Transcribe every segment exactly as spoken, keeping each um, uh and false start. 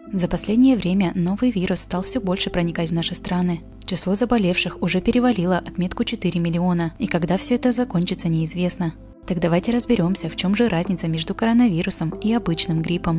За последнее время новый вирус стал все больше проникать в наши страны. Число заболевших уже перевалило отметку четыре миллиона, и когда все это закончится, неизвестно. Так давайте разберемся, в чем же разница между коронавирусом и обычным гриппом.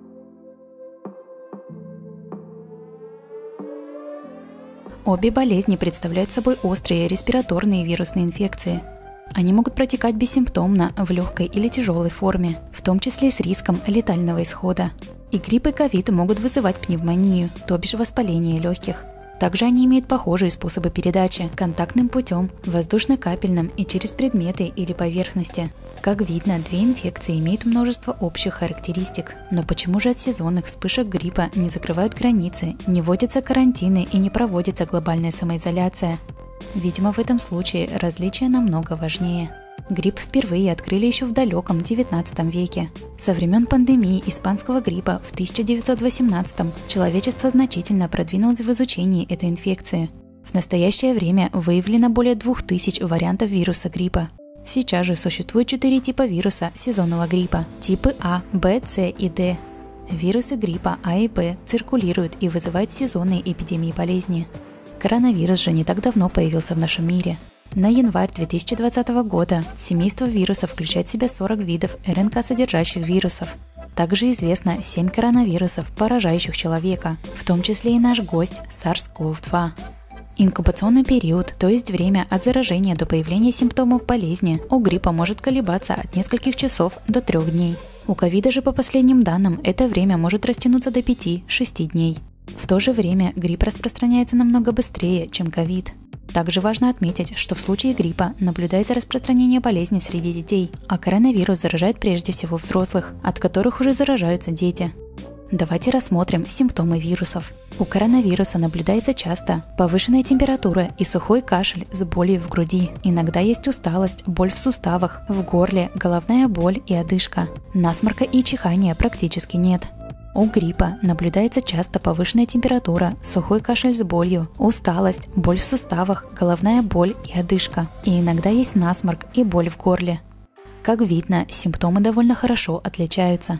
Обе болезни представляют собой острые респираторные вирусные инфекции. Они могут протекать бессимптомно, в легкой или тяжелой форме, в том числе с риском летального исхода. И грипп и ковид могут вызывать пневмонию, то бишь воспаление легких. Также они имеют похожие способы передачи – контактным путем, воздушно-капельным и через предметы или поверхности. Как видно, две инфекции имеют множество общих характеристик. Но почему же от сезонных вспышек гриппа не закрывают границы, не вводятся карантины и не проводится глобальная самоизоляция? Видимо, в этом случае различия намного важнее. Грипп впервые открыли еще в далеком девятнадцатом веке. Со времен пандемии испанского гриппа в тысяча девятьсот восемнадцатом человечество значительно продвинулось в изучении этой инфекции. В настоящее время выявлено более двух тысяч вариантов вируса гриппа. Сейчас же существует четыре типа вируса сезонного гриппа – типы А, Б, С и Д. Вирусы гриппа А и Б циркулируют и вызывают сезонные эпидемии болезни. Коронавирус же не так давно появился в нашем мире. На январь две тысячи двадцатого года семейство вирусов включает в себя сорок видов эр эн ка-содержащих вирусов. Также известно семь коронавирусов, поражающих человека, в том числе и наш гость сарс ков два. Инкубационный период, то есть время от заражения до появления симптомов болезни, у гриппа может колебаться от нескольких часов до трех дней. У ковида же, по последним данным, это время может растянуться до пяти-шести дней. В то же время грипп распространяется намного быстрее, чем ковид. Также важно отметить, что в случае гриппа наблюдается распространение болезни среди детей, а коронавирус заражает прежде всего взрослых, от которых уже заражаются дети. Давайте рассмотрим симптомы вирусов. У коронавируса наблюдается часто повышенная температура и сухой кашель с болью в груди. Иногда есть усталость, боль в суставах, в горле, головная боль и одышка. Насморка и чихания практически нет. У гриппа наблюдается часто повышенная температура, сухой кашель с болью, усталость, боль в суставах, головная боль и одышка. И иногда есть насморк и боль в горле. Как видно, симптомы довольно хорошо отличаются.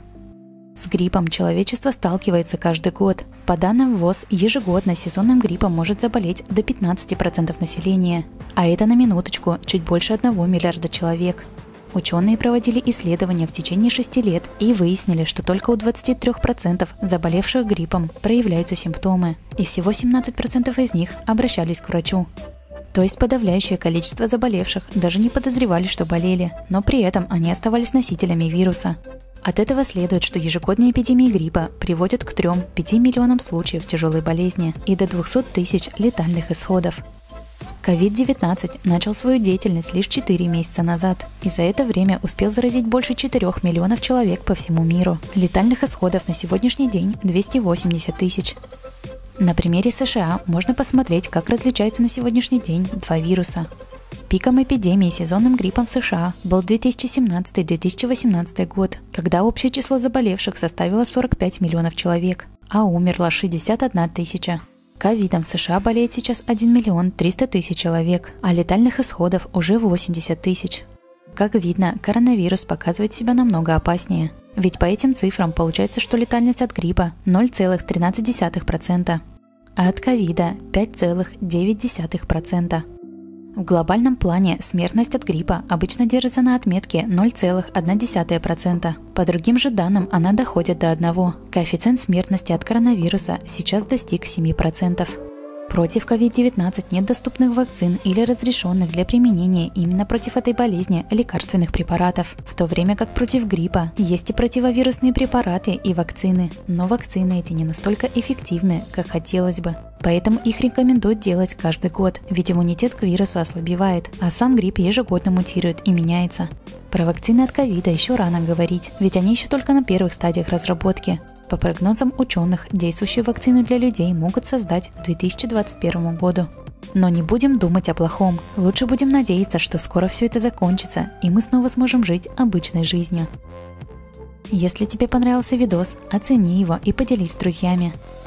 С гриппом человечество сталкивается каждый год. По данным ВОЗ, ежегодно сезонным гриппом может заболеть до пятнадцати процентов населения. А это на минуточку чуть больше одного миллиарда человек. Ученые проводили исследования в течение шести лет и выяснили, что только у двадцати трёх процентов заболевших гриппом проявляются симптомы, и всего семнадцать процентов из них обращались к врачу. То есть подавляющее количество заболевших даже не подозревали, что болели, но при этом они оставались носителями вируса. От этого следует, что ежегодные эпидемии гриппа приводят к трём-пяти миллионам случаев тяжелой болезни и до двухсот тысяч летальных исходов. ковид девятнадцать начал свою деятельность лишь четыре месяца назад, и за это время успел заразить больше четырёх миллионов человек по всему миру. Летальных исходов на сегодняшний день двести восемьдесят тысяч. На примере США можно посмотреть, как различаются на сегодняшний день два вируса. Пиком эпидемии сезонным гриппом в США был две тысячи семнадцатый — две тысячи восемнадцатый год, когда общее число заболевших составило сорок пять миллионов человек, а умерло шестьдесят одна тысяча. Ковидом в США болеет сейчас один миллион триста тысяч человек, а летальных исходов уже восемьдесят тысяч. Как видно, коронавирус показывает себя намного опаснее. Ведь по этим цифрам получается, что летальность от гриппа ноль целых тринадцать десятых процента, а от ковида пять целых девять десятых процента. В глобальном плане смертность от гриппа обычно держится на отметке ноль целых одна десятая процента. По другим же данным она доходит до одного. Коэффициент смертности от коронавируса сейчас достиг семи процентов. Против ковид девятнадцать нет доступных вакцин или разрешенных для применения именно против этой болезни лекарственных препаратов, в то время как против гриппа есть и противовирусные препараты и вакцины, но вакцины эти не настолько эффективны, как хотелось бы. Поэтому их рекомендуют делать каждый год, ведь иммунитет к вирусу ослабевает, а сам грипп ежегодно мутирует и меняется. Про вакцины от ковида еще рано говорить, ведь они еще только на первых стадиях разработки. По прогнозам ученых, действующую вакцину для людей могут создать к две тысячи двадцать первому году. Но не будем думать о плохом, лучше будем надеяться, что скоро все это закончится, и мы снова сможем жить обычной жизнью. Если тебе понравился видос, оцени его и поделись с друзьями.